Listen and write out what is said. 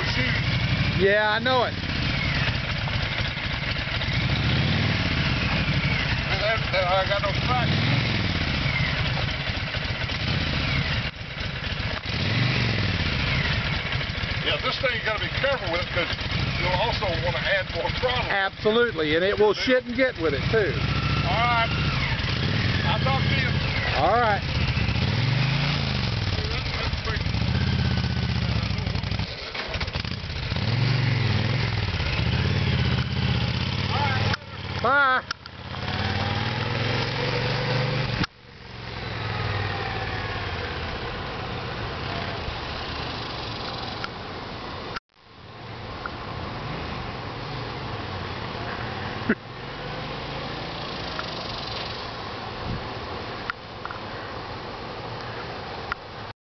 those shoes. Yeah, I know it. And I got no traction. Yeah, this thing you got to be careful with because you'll also want to add more throttle. Absolutely, and it will shit and get with it too. All right. I'll talk to you. All right.